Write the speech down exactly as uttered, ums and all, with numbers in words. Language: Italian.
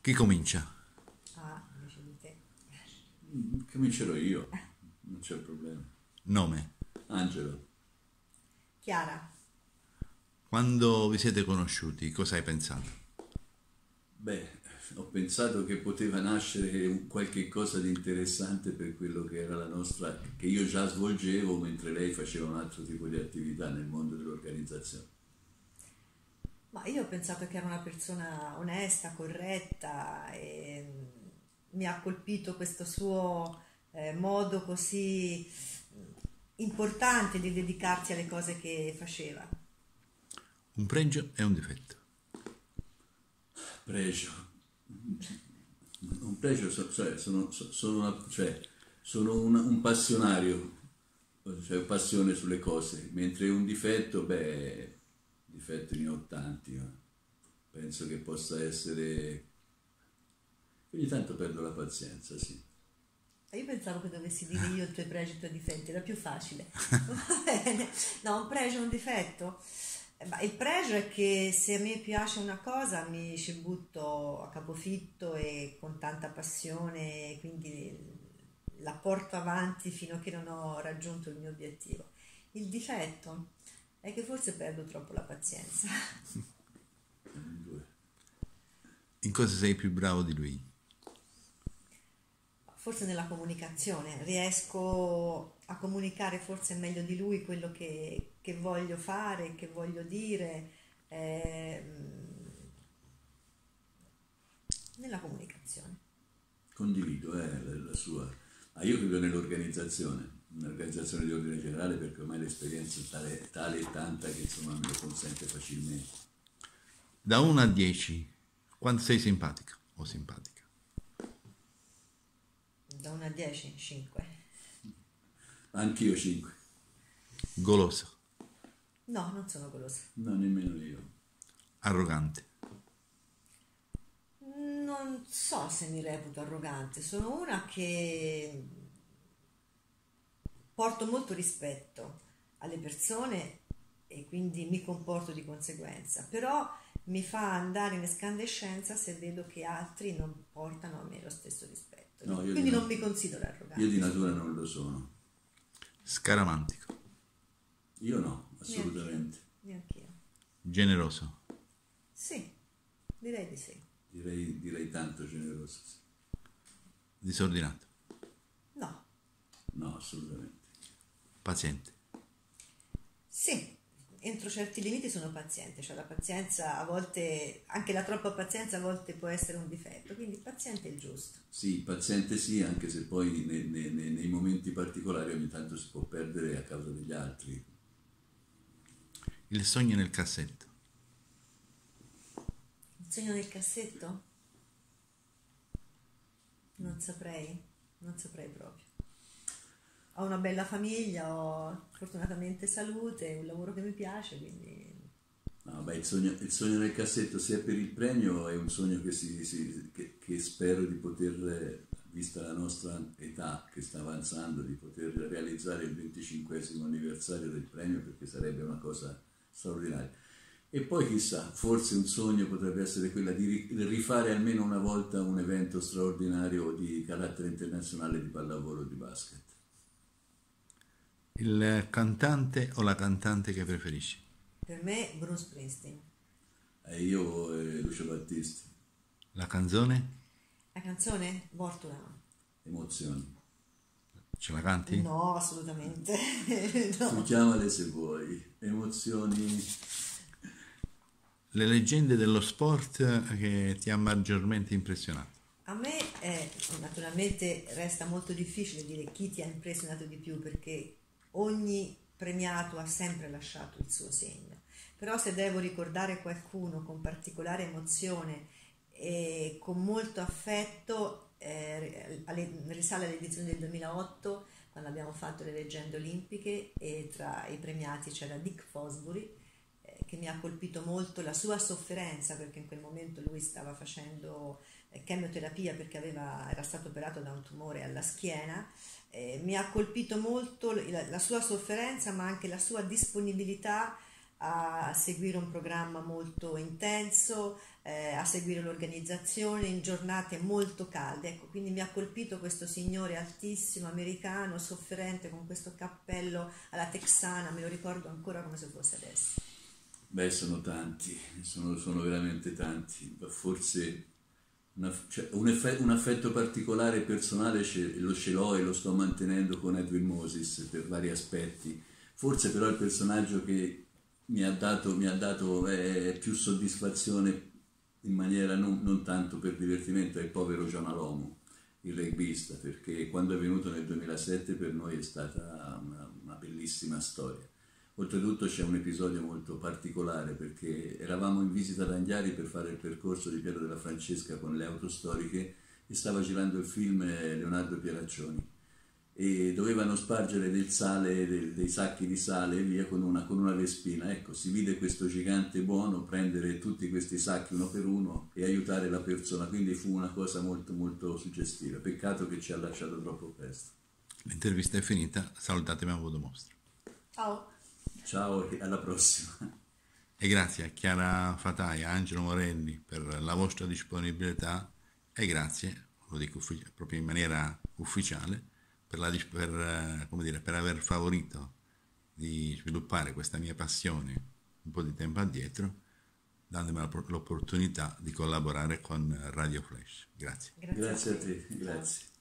Chi comincia? Ah, invece di te. Comincerò io, non c'è problema. Nome. Angelo. Chiara. Quando vi siete conosciuti, cosa hai pensato? Beh, ho pensato che poteva nascere un qualche cosa di interessante per quello che era la nostra, che io già svolgevo mentre lei faceva un altro tipo di attività nel mondo dell'organizzazione. Ma io ho pensato che era una persona onesta, corretta e mi ha colpito questo suo eh, modo così importante di dedicarsi alle cose che faceva. Un pregio e un difetto. Pregio. Un pregio, so- cioè, sono, so- sono, una- cioè, sono un, un passionario, cioè ho passione sulle cose, mentre un difetto, beh, difetti ne ho tanti, ma penso che possa essere... Ogni tanto perdo la pazienza, sì. E io pensavo che dovessi dire io i tuoi pregi e i tuoi difetti, era più facile. Va bene. No, un pregio e un difetto. Eh, ma il pregio è che se a me piace una cosa mi ci butto a capofitto e con tanta passione, quindi la porto avanti fino a che non ho raggiunto il mio obiettivo. Il difetto è che forse perdo troppo la pazienza. Due. In cosa sei più bravo di lui? Forse nella comunicazione, riesco a comunicare forse meglio di lui quello che, che voglio fare, che voglio dire, ehm, nella comunicazione. Condivido eh, la, la sua... Ah, io credo nell'organizzazione, un'organizzazione di ordine generale, perché ormai l'esperienza è tale, tale e tanta che insomma me lo consente facilmente. Da uno a dieci, quanto sei simpatico o simpatica? Da uno a dieci, cinque. Anch'io cinque. Goloso, No, non sono golosa. No, nemmeno io. arrogante, Non so se mi reputo arrogante, sono una che porto molto rispetto alle persone e quindi mi comporto di conseguenza, però mi fa andare in escandescenza se vedo che altri non portano a me lo stesso rispetto. No, io Quindi di non na- mi considero Io arrogante. di natura non lo sono. scaramantico, Io no, assolutamente. Neanch'io. generoso, Sì, direi di sì. Direi, direi tanto generoso. Sì. disordinato, No, No, assolutamente. paziente, sì, entro certi limiti sono paziente, cioè la pazienza a volte, anche la troppa pazienza a volte può essere un difetto, quindi paziente è il giusto. Sì, paziente sì, anche se poi ne- ne- ne- nei momenti particolari ogni tanto si può perdere a causa degli altri. il sogno nel cassetto, Il sogno nel cassetto? Non saprei, non saprei proprio. Ho una bella famiglia, ho fortunatamente salute, un lavoro che mi piace, quindi No, beh, il sogno, il sogno nel cassetto sia per il premio è un sogno che, si, si- che- che spero di poter, eh, vista la nostra età che sta avanzando, di poter realizzare il venticinquesimo anniversario del premio, perché sarebbe una cosa straordinaria. E poi chissà, forse un sogno potrebbe essere quella di ri- rifare almeno una volta un evento straordinario di carattere internazionale di pallavolo o di basket. il cantante o la cantante che preferisci, per me Bruce Springsteen. E io e Lucio Battisti, la canzone, La canzone? Vortula. emozioni. ce la canti? No, assolutamente. Tu No. chiamale se vuoi, emozioni. Le leggende dello sport che ti ha maggiormente impressionato, A me è, naturalmente resta molto difficile dire chi ti ha impressionato di più perché ogni premiato ha sempre lasciato il suo segno. Però se devo ricordare qualcuno con particolare emozione e con molto affetto, eh, alle- risale all'edizione del duemilaotto quando abbiamo fatto le leggende olimpiche e tra i premiati c'era Dick Fosbury, eh, che mi ha colpito molto la sua sofferenza perché in quel momento lui stava facendo eh, chemioterapia perché aveva- era stato operato da un tumore alla schiena. Eh, mi ha colpito molto la, la sua sofferenza ma anche la sua disponibilità a seguire un programma molto intenso, eh, a seguire l'organizzazione in giornate molto calde. Ecco, quindi mi ha colpito questo signore altissimo, americano, sofferente, con questo cappello alla texana, me lo ricordo ancora come se fosse adesso. Beh, sono tanti, sono, sono veramente tanti, forse una, cioè, un, effetto, un affetto particolare e personale ce, lo ce l'ho e lo sto mantenendo con Edwin Moses per vari aspetti, forse però il personaggio che mi ha dato, mi ha dato eh, più soddisfazione in maniera non, non tanto per divertimento è il povero John Alomo, il rugbista, perché quando è venuto nel duemilasette per noi è stata una, una bellissima storia. Oltretutto c'è un episodio molto particolare perché eravamo in visita ad Anghiari per fare il percorso di Piero della Francesca con le auto storiche e stava girando il film Leonardo Pieraccioni e dovevano spargere del sale, dei, dei sacchi di sale e via con una, con una Vespina. Ecco, si vide questo gigante buono prendere tutti questi sacchi uno per uno e aiutare la persona, quindi fu una cosa molto molto suggestiva. Peccato che ci ha lasciato troppo presto. L'intervista è finita, salutatemi a modo mostra. Ciao! Ciao e alla prossima. E grazie a Chiara Fatai, a Angelo Morelli per la vostra disponibilità e grazie, lo dico uffic- proprio in maniera ufficiale, per, la, per, come dire, per aver favorito di sviluppare questa mia passione un po' di tempo addietro, dandomi l'opportunità di collaborare con Radio Flash. Grazie. Grazie, grazie a te, grazie.